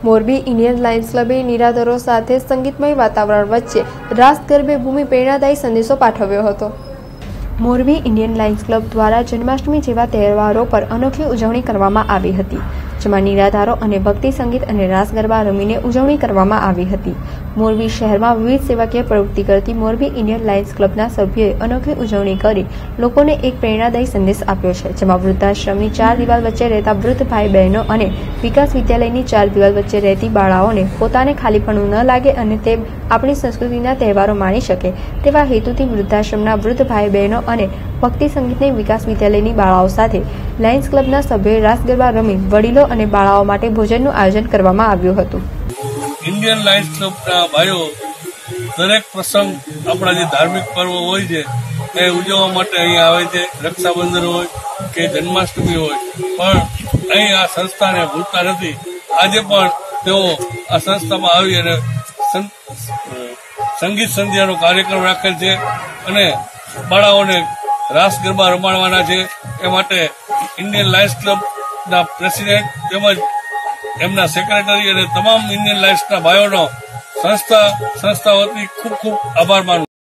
Morbi Indian Lions ક્લબે નિરાધારો સાથે સંગીતમય વાતાવરણ વચ્ચે રાસ ગરબે ભૂમિ પ્રેરણાદાયી સંદેશો પાઠવ્યો હતો। મોરબી ઇન્ડિયન લાયન્સ ક્લબ દ્વારા જન્માષ્ટમી જેવા તહેવારો પર અનોખી ઉજવણી કરવામાં આવી હતી, જેમાં નિરાધારો અને ભક્તિ સંગીત અને રાસ ગરબા રમીને ઉજવણી કરવામાં આવી હતી। મોરબી શહેરમાં વિવિધ સેવાકીય પ્રવૃત્તિ કરતી મોરબી ઇન્ડિયન લાયન્સ ક્લબના સભ્યોએ અનોખી ઉજવણી કરી લોકોને એક પ્રેરણાદાયી સંદેશ આપ્યો છે, જેમાં વૃદ્ધાશ્રમની 4 દિવાલ વચ્ચે રહેતા વૃદ્ધ ભાઈ બહેનો અને વિકાસ વિદ્યાલયની 4 દિવાલ વચ્ચે રહેતી બાળાઓને પોતાને ખાલીપણું ન લાગે અને તે આપણી સંસ્કૃતિના તહેવારો માણી શકે તેવા હેતુથી વૃદ્ધાશ્રમના વૃદ્ધ ભાઈ બહેનો અને ભક્તિ સંગીતની વિકાસ વિદ્યાલયની બાળાઓ સાથે લાયન્સ ક્લબના સભ્યોએ રાસ ગરબા રમી વડીલો અને બાળાઓ માટે ભોજનનું આયોજન કરવામાં આવ્યું હતું। ઇન્ડિયન લાયન્સ ક્લબના ભાઈઓ દરેક પ્રસંગ આપણા જે ધાર્મિક પર્વ હોય છે એ ઉજવવા માટે અહીંયા આવે છે। રક્ષાબંધન હોય કે જન્માષ્ટમી હોય, પણ અહીં આ સંસ્થાને ભૂલતા નથી। આજે પણ તેઓ આ સંસ્થામાં આવી અને સંગીત સંધ્યાનો કાર્યક્રમ રાખેલ છે અને બાળાઓને રાસ ગરબા રમાડવાના છે। એ માટે ઇન્ડિયન લાયન્સ ક્લબના પ્રેસિડેન્ટ તેમજ એમના સેક્રેટરી અને તમામ ઇન્ડિયન લાયન્સના ભાઈઓનો સંસ્થા વતી ખૂબ ખૂબ આભાર માનું।